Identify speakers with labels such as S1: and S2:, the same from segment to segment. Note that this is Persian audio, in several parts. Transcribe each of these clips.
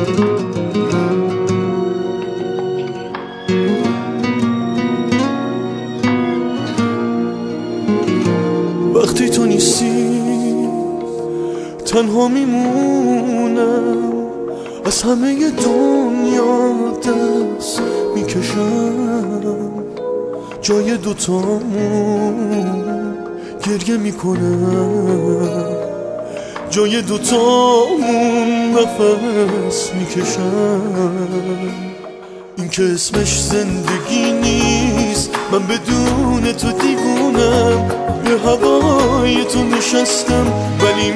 S1: وقتی تو نیستی تنها میمونم، از همه دنیا دست میکشم، جای دوتامون گریه میکنم، جای دوتامون نفس میکشم. این که اسمش زندگی نیست، من بدون تو دیوونم، به هوای تو نشستم ولی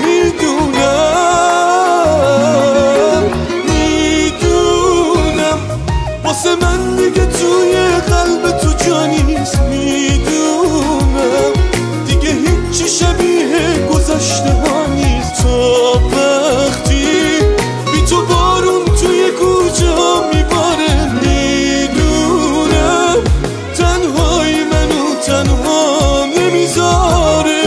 S1: میدونم واسه من دیگه توی قلب تو جا نیست. میدونم دیگه هیچی شبیه گذشته ها نیست. تا وقتی بی تو بارون توی کوچه ها میباره، میدونم تنهایی منو تنها نمیذاره.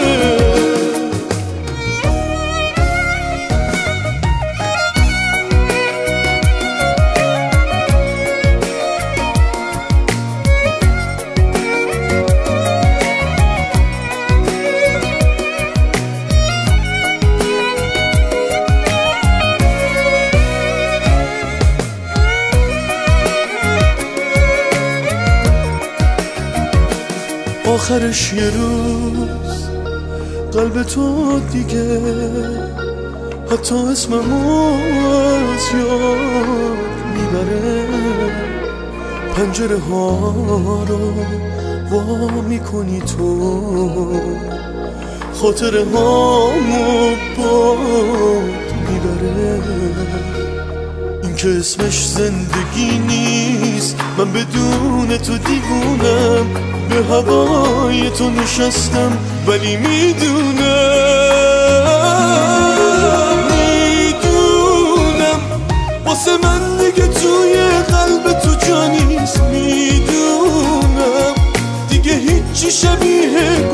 S1: آخرش یه روز قلب تو دیگه حتی اسممو از یاد میبره. پنجره ها رو وا میکنی تو، خاطره هامو باد میبره. این که اسمش زندگی نیست، من بدون تو دیوونم، به هوای تو نشستم ولی میدونم واسه من دیگه توی قلب تو جا نیست. میدونم دیگه هیچی شبیه